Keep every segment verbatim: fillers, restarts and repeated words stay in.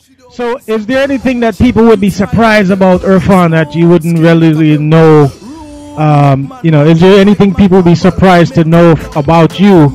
So, is there anything that people would be surprised about Irfan that you wouldn't really know? Um, you know, is there anything people would be surprised to know f- about you?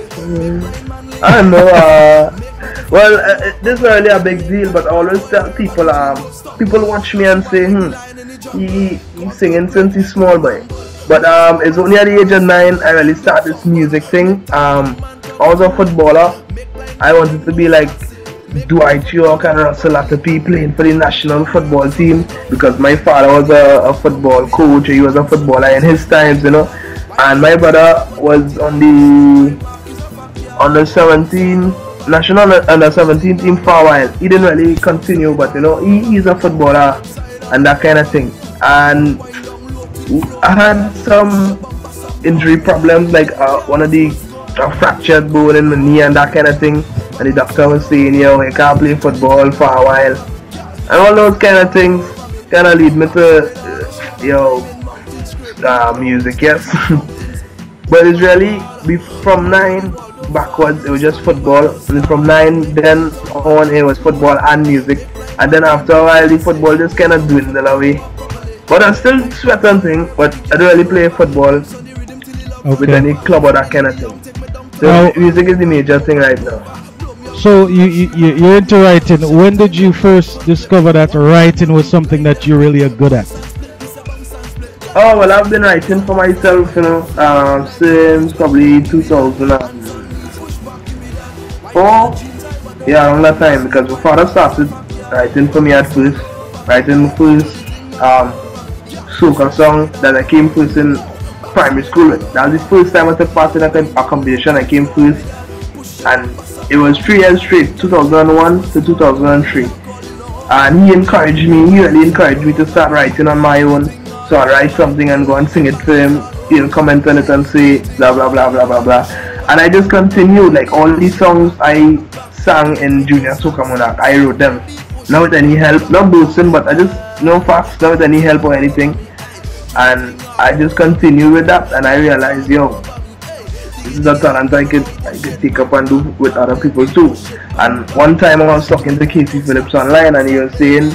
I don't know. Uh, well, uh, this is really a big deal, but I always tell people, um, people watch me and say, hmm, he, he's singing since he's small boy. But um, it's only at the age of nine I really started this music thing. Um, I was a footballer. I wanted to be like Dwight York and Russell Latapy playing for the national football team because my father was a, a football coach. He was a footballer in his times, you know. And my brother was on the under seventeen national under seventeen team for a while. He didn't really continue, but you know, he, he's a footballer and that kind of thing. And I had some injury problems, like uh, one of the uh, fractured bone in my knee and that kind of thing. And the doctor was saying, yo, you can't play football for a while. And all those kind of things kind of lead me to, uh, yo, uh, music, yes. But it's really, from nine backwards, it was just football. And from nine then on, it was football and music. And then after a while, the football just kind of dwindled away. But I still sweat and thing, but I don't really play football okay. with any club or that kind of thing. So now, music is the major thing right now. So you, you, you're into writing. When did you first discover that writing was something that you're really good at? Oh, well, I've been writing for myself, you know, uh, since probably two thousand four. Yeah, around that time, because my father started writing for me at first. Writing the first um, soca song that I came first in primary school with. That was the first time I took part in a competition. I came first. And it was three years straight, two thousand one to two thousand three. And he encouraged me, he really encouraged me to start writing on my own. So I write something and go and sing it to him. He'll comment on it and say blah blah blah blah blah blah. And I just continued, like all these songs I sang in Junior Soca Monarch, I wrote them. Not with any help, not boasting, but I just, no facts, not with any help or anything. And I just continued with that and I realized, yo, this is a talent I could, I could take up and do with other people too. And one time I was talking to Casey Phillips online and he was saying,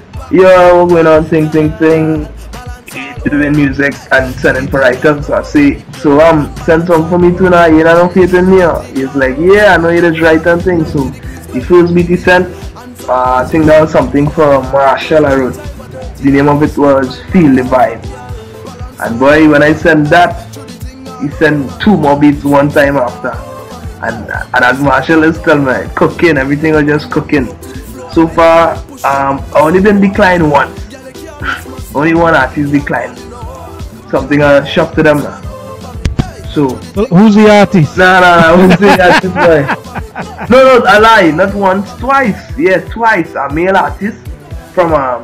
yo, we're going on thing, thing, thing, doing music and sending for writers. So I say, so um, send some for me too now, you know, no faith in me. He's like, yeah, I know you just write and thing. So the first beat he sent, uh, I think that was something from Marshall I wrote. The name of it was Feel the Vibe. And boy, when I sent that, he sent two more beats one time after. And and as Marshall is still man, cooking, everything was just cooking. So far, um, I only been declined once. Only one artist declined. Something a shock to them now. So who's the artist? Nah nah nah, who's the artist boy? No no, I lie, not once, twice. Yeah, twice. A male artist from um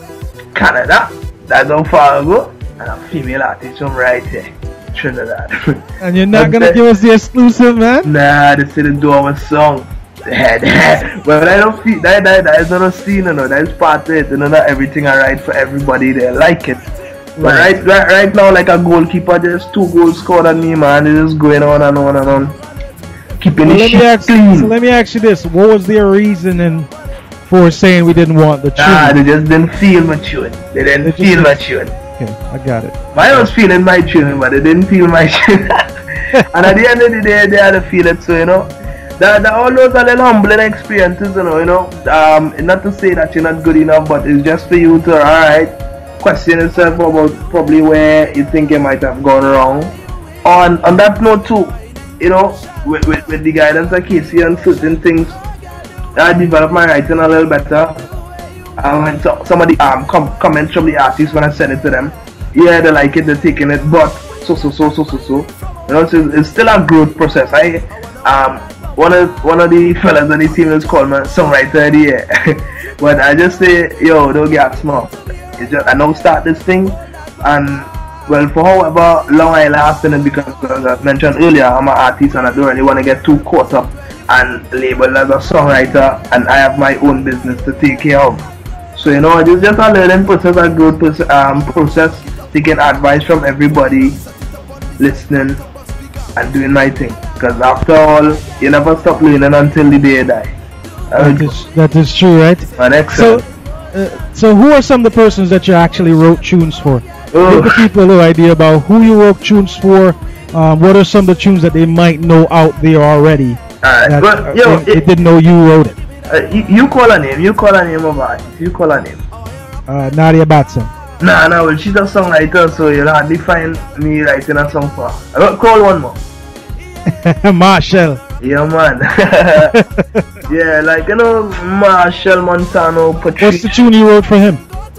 Canada, that's how far ago, and a female artist from right here. Trinidad. And you're not gonna give us the exclusive, man? Nah, they say the do our song. Well, I don't feel that, that, that is not a scene, you know, that is part of it, you know, not everything I write for everybody, they like it. But right. Right, right, right now, like a goalkeeper, there's two goals scored on me, man, it's just going on and on and on. Keeping well, it shit clean. So let me ask you this, what was their reasoning for saying we didn't want the tune? Ah, they just didn't feel my tune. They didn't they feel my tune. Okay, I got it. I was feeling my tune, but they didn't feel my tune. And at the end of the day, they had to feel it. So, you know, that, that all those are little humbling experiences, you know, you know. Um, not to say that you're not good enough, but it's just for you to, alright, question yourself about probably where you think you might have gone wrong. On on that note too, you know, with, with, with the guidance of Casey and certain things, I developed my writing a little better. Um, and so, some of the um, com comments from the artists when I send it to them, yeah, they like it, they're taking it, but so so so so so so, you know, so it's still a growth process. I um one of one of the fellas on the team is called my songwriter of the year, but I just say, yo, don't get small. It's just I now start this thing, and well, for however long I last in it, because as I mentioned earlier, I'm an artist and I don't really want to get too caught up and labeled as a songwriter, and I have my own business to take care of. So, you know, it's just a learning process, a growth um, process, taking advice from everybody, listening, and doing my thing. Because after all, you never stop learning until the day you die. That is, that is true, right? An excellent. So, uh, so who are some of the persons that you actually wrote tunes for? Oh. Give the people a little idea about who you wrote tunes for. Um, what are some of the tunes that they might know out there already? Alright, That, well, uh, yo, they, it- they didn't know you wrote it. Uh, you, you call her name. You call her name of artist. You call her name. Uh, Nadia Batson. Nah, nah. Well, she's a songwriter, so you'll hardly find me writing a song for her. I got call one more. Marshall. Yeah, man. Yeah, like you know, Marshall Montano, What's the Patrice. tune you wrote for him?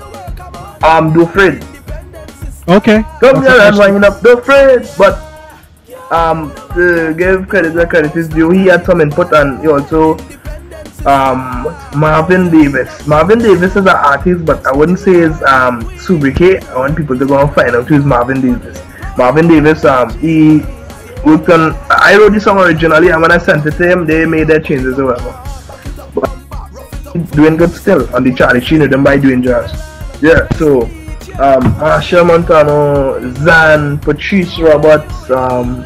Um, Do Fred. Okay. Come That's here a and question. winding up Do Fred, but um, to give credit where credit is due, he had some input, and he also um Marvin Davis. Marvin Davis is an artist, but I wouldn't say it's um sobriquet. I want people to go and find out who's Marvin Davis. Marvin Davis, um, he worked on. I wrote the song originally, and when I sent it to him, they made their changes or whatever. But he's doing good still on the Charlie Sheen rhythm by doing jazz. Yeah, so um, Marshall Montano, Zan, Patrice Roberts, um,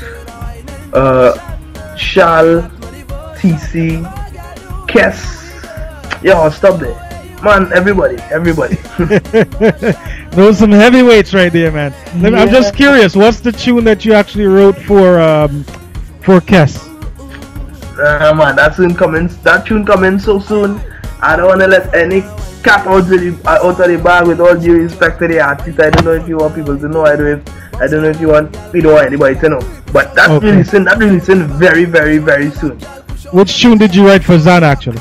uh, Shal, T C, Kess. Yo, stop there. Man, everybody, everybody. Those some heavyweights right there, man. Let me- I'm just Yeah. curious. What's the tune that you actually wrote for um, for Kess? Uh, man, that tune coming, that tune coming so soon. I don't wanna let any cat out of the uh, out of the bag with all due respect to the artist. I don't know if you want people to know. I don't know if I don't know if you want we don't want anybody to know. But that's Okay. releasing that releasing very very very soon. Which tune did you write for Zan actually?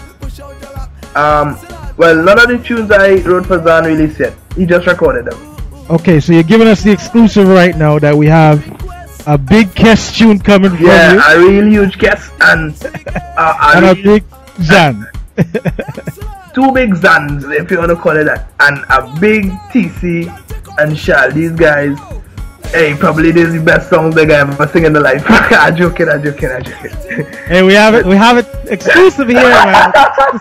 Um, well, none of the tunes I wrote for Zan released yet. He just recorded them. Okay, so you're giving us the exclusive right now that we have a big Kess tune coming from Yeah, you a real huge guest and uh, a and a real- big Zan. two big Zans, if you want to call it that, and a big T C and Shal. These guys, hey, probably this is the best song they guy ever sing in their life. I'm joking, I'm joking, I'm joking. Hey, we have it. We have it exclusive here, man.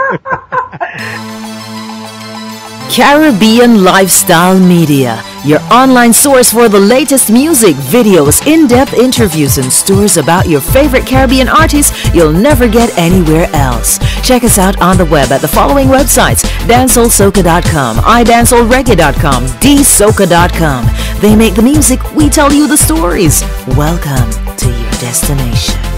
Caribbean Lifestyle Media, your online source for the latest music, videos, in-depth interviews, and stories about your favorite Caribbean artists you'll never get anywhere else. Check us out on the web at the following websites: dancehall soca dot com, i dancehall reggae dot com, d soca dot com. They make the music, we tell you the stories. Welcome to your destination.